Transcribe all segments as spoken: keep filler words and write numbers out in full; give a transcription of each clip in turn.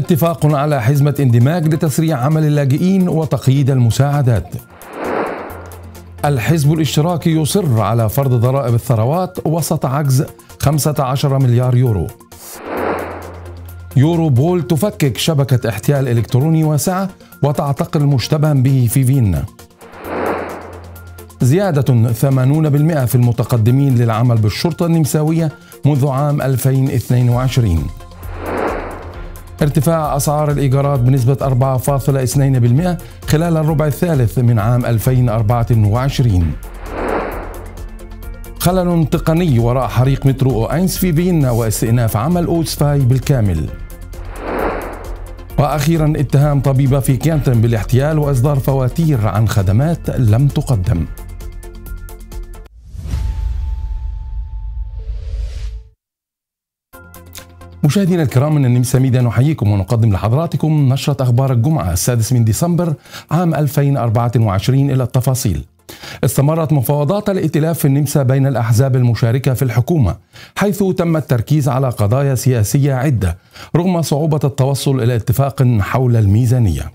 اتفاق على حزمة اندماج لتسريع عمل اللاجئين وتقييد المساعدات. الحزب الاشتراكي يصر على فرض ضرائب الثروات وسط عجز خمسة عشر مليار يورو. يوروبول تفكك شبكة احتيال إلكتروني واسعة وتعتقل المشتبه به في فيينا. زيادة ثمانين بالمئة في المتقدمين للعمل بالشرطة النمساوية منذ عام ألفين واثنين وعشرين. ارتفاع أسعار الإيجارات بنسبة أربعة فاصلة اثنين بالمئة خلال الربع الثالث من عام ألفين وأربعة وعشرين. خلل تقني وراء حريق مترو أوينس في فيينا واستئناف عمل أوسفاي بالكامل. وأخيرا اتهام طبيبة في كينتن بالاحتيال وإصدار فواتير عن خدمات لم تقدم. مشاهدينا الكرام، من النمسا ميديا نحييكم ونقدم لحضراتكم نشرة أخبار الجمعة السادس من ديسمبر عام ألفين وأربعة وعشرين. إلى التفاصيل. استمرت مفاوضات الائتلاف في النمسا بين الأحزاب المشاركة في الحكومة، حيث تم التركيز على قضايا سياسية عدة رغم صعوبة التوصل إلى اتفاق حول الميزانية.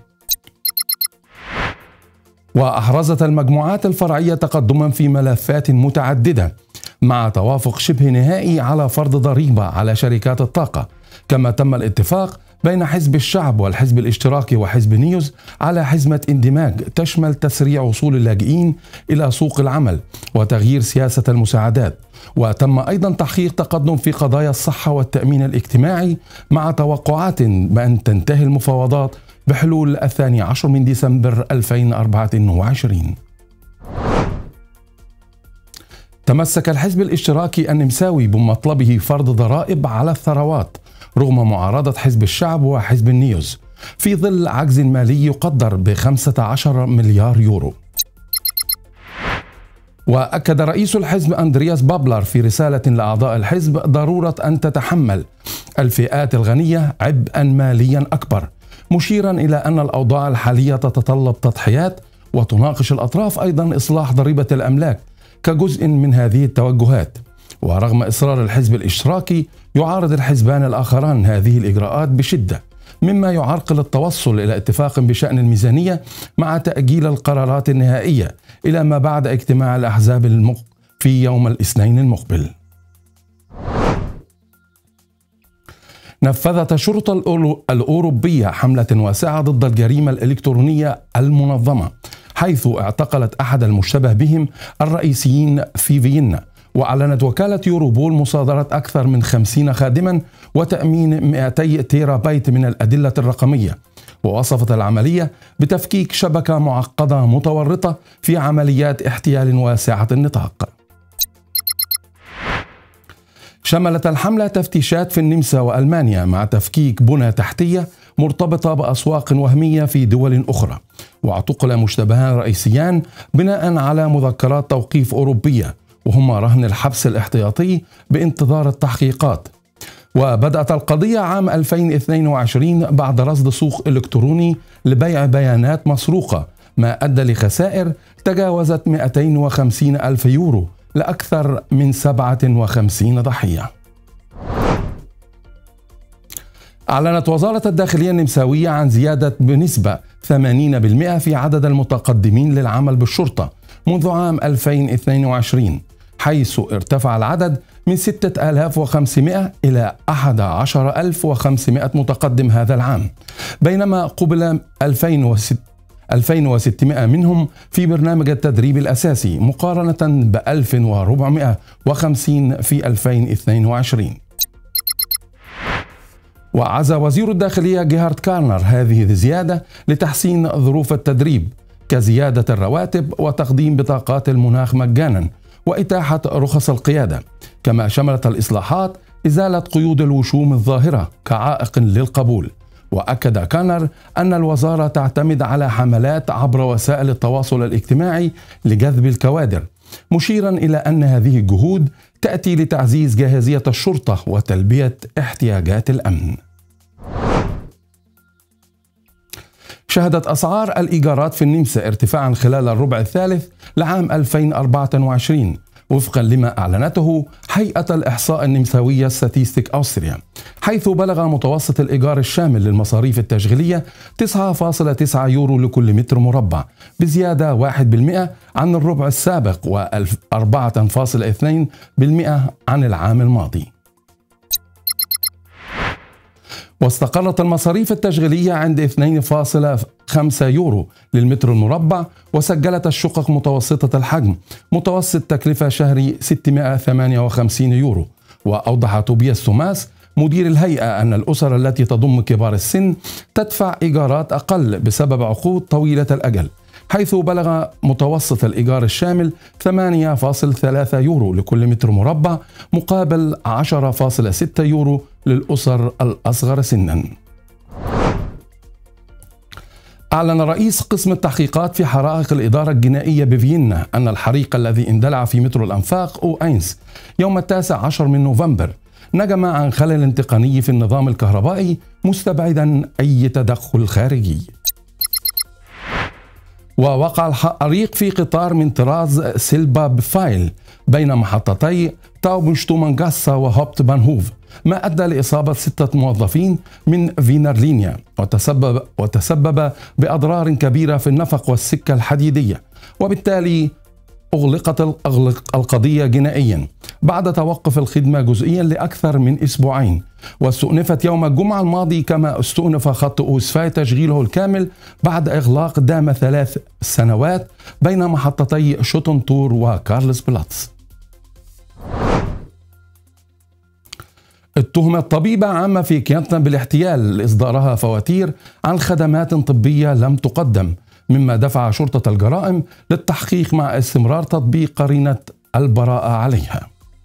وأحرزت المجموعات الفرعية تقدما في ملفات متعددة مع توافق شبه نهائي على فرض ضريبة على شركات الطاقة، كما تم الاتفاق بين حزب الشعب والحزب الاشتراكي وحزب نيوز على حزمة اندماج تشمل تسريع وصول اللاجئين إلى سوق العمل وتغيير سياسة المساعدات. وتم أيضا تحقيق تقدم في قضايا الصحة والتأمين الاجتماعي مع توقعات بأن تنتهي المفاوضات بحلول الثاني عشر من ديسمبر ألفين وأربعة وعشرين. تمسك الحزب الاشتراكي النمساوي بمطلبه فرض ضرائب على الثروات رغم معارضة حزب الشعب وحزب النيوز في ظل عجز مالي يقدر ب خمسة عشر مليار يورو. وأكد رئيس الحزب أندرياس بابلر في رسالة لأعضاء الحزب ضرورة أن تتحمل الفئات الغنية عبئا ماليا أكبر، مشيرا إلى أن الأوضاع الحالية تتطلب تضحيات، وتناقش الأطراف أيضا إصلاح ضريبة الأملاك كجزء من هذه التوجهات. ورغم إصرار الحزب الاشتراكي يعارض الحزبان الآخران هذه الإجراءات بشدة، مما يعرقل التوصل إلى اتفاق بشأن الميزانية مع تأجيل القرارات النهائية إلى ما بعد اجتماع الأحزاب المق... في يوم الاثنين المقبل. نفذت الشرطة الأوروبية حملة واسعة ضد الجريمة الإلكترونية المنظمة، حيث اعتقلت أحد المشتبه بهم الرئيسيين في فيينا. وأعلنت وكالة يوروبول مصادرة أكثر من خمسين خادما وتأمين مئتي تيرا بايت من الأدلة الرقمية. ووصفت العملية بتفكيك شبكة معقدة متورطة في عمليات احتيال واسعة النطاق. شملت الحملة تفتيشات في النمسا وألمانيا مع تفكيك بنى تحتية مرتبطة بأسواق وهمية في دول أخرى. واعتقل مشتبهان رئيسيان بناء على مذكرات توقيف أوروبية، وهما رهن الحبس الاحتياطي بانتظار التحقيقات. وبدأت القضية عام ألفين واثنين وعشرين بعد رصد سوق إلكتروني لبيع بيانات مسروقة، ما أدى لخسائر تجاوزت مئتين وخمسين ألف يورو لأكثر من سبعة وخمسين ضحية. أعلنت وزارة الداخلية النمساوية عن زيادة بنسبة ثمانين بالمئة في عدد المتقدمين للعمل بالشرطة منذ عام ألفين واثنين وعشرين، حيث ارتفع العدد من ستة آلاف وخمسمئة إلى أحد عشر ألف وخمسمئة متقدم هذا العام، بينما قبل ألفين وستمئة منهم في برنامج التدريب الأساسي مقارنة ب ألف وأربعمئة وخمسين في ألفين واثنين وعشرين. وعزى وزير الداخلية جيهارد كارنر هذه الزيادة لتحسين ظروف التدريب كزيادة الرواتب وتقديم بطاقات المناخ مجانا وإتاحة رخص القيادة، كما شملت الإصلاحات إزالة قيود الوشوم الظاهرة كعائق للقبول. وأكد كارنر أن الوزارة تعتمد على حملات عبر وسائل التواصل الاجتماعي لجذب الكوادر، مشيرا إلى أن هذه الجهود تأتي لتعزيز جاهزية الشرطة وتلبية احتياجات الأمن. شهدت أسعار الإيجارات في النمسا ارتفاعا خلال الربع الثالث لعام ألفين وأربعة وعشرين، وفقا لما أعلنته هيئة الإحصاء النمساوية ستاتستيك أوستريا، حيث بلغ متوسط الإيجار الشامل للمصاريف التشغيلية تسعة فاصلة تسعة يورو لكل متر مربع، بزيادة واحد بالمئة عن الربع السابق وأربعة فاصلة اثنين بالمئة عن العام الماضي. واستقرت المصاريف التشغيلية عند اثنين فاصلة خمسة يورو للمتر المربع، وسجلت الشقق متوسطة الحجم متوسط تكلفة شهري ستمائة وثمانية وخمسين يورو. وأوضح توبياس توماس مدير الهيئة أن الأسر التي تضم كبار السن تدفع إيجارات أقل بسبب عقود طويلة الأجل، حيث بلغ متوسط الإيجار الشامل ثمانية فاصلة ثلاثة يورو لكل متر مربع مقابل عشرة فاصلة ستة يورو للأسر الأصغر سنا. أعلن رئيس قسم التحقيقات في حرائق الإدارة الجنائية بفيينا أن الحريق الذي اندلع في مترو الأنفاق أو أينس يوم التاسع عشر من نوفمبر نجم عن خلل تقني في النظام الكهربائي، مستبعدا أي تدخل خارجي. ووقع الحريق في قطار من طراز سيلبا بفايل بين محطتي تاوبنشتومانغاسا وهوبت بانهوف، ما أدى لإصابة ستة موظفين من فينر لينيا، وتسبب, وتسبب بأضرار كبيرة في النفق والسكة الحديدية، وبالتالي أغلقت القضية جنائيا بعد توقف الخدمة جزئيا لأكثر من أسبوعين. واستؤنفت يوم الجمعة الماضي، كما استؤنف خط أوسفاي تشغيله الكامل بعد إغلاق دام ثلاث سنوات بين محطتي شوتنتور وكارلس بلاتس. اتهمت طبيبة عامة في كيانتنا بالاحتيال لإصدارها فواتير عن خدمات طبية لم تقدم، مما دفع شرطة الجرائم للتحقيق مع استمرار تطبيق قرينة البراءة عليها.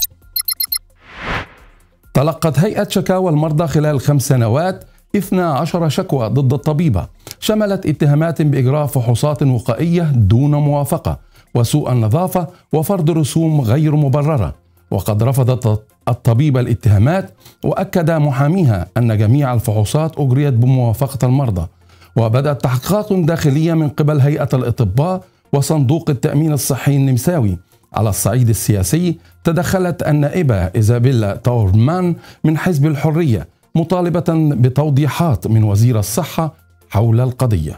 تلقت هيئة شكاوى المرضى خلال خمس سنوات اثنتي عشرة شكوى ضد الطبيبة، شملت اتهامات بإجراء فحوصات وقائية دون موافقة، وسوء النظافة، وفرض رسوم غير مبررة. وقد رفضت الطبيبة الاتهامات، وأكد محاميها أن جميع الفحوصات أجريت بموافقة المرضى. وبدأت تحقيقات داخلية من قبل هيئة الأطباء وصندوق التأمين الصحي النمساوي. على الصعيد السياسي، تدخلت النائبة إيزابيلا تاورمان من حزب الحرية مطالبة بتوضيحات من وزير الصحة حول القضية.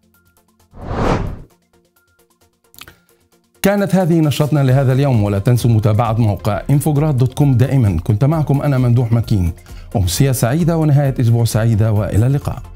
كانت هذه نشرتنا لهذا اليوم، ولا تنسوا متابعة موقع انفوغراد دوت كوم دائما. كنت معكم أنا ممدوح مكين، أمسية سعيدة ونهاية أسبوع سعيدة، وإلى اللقاء.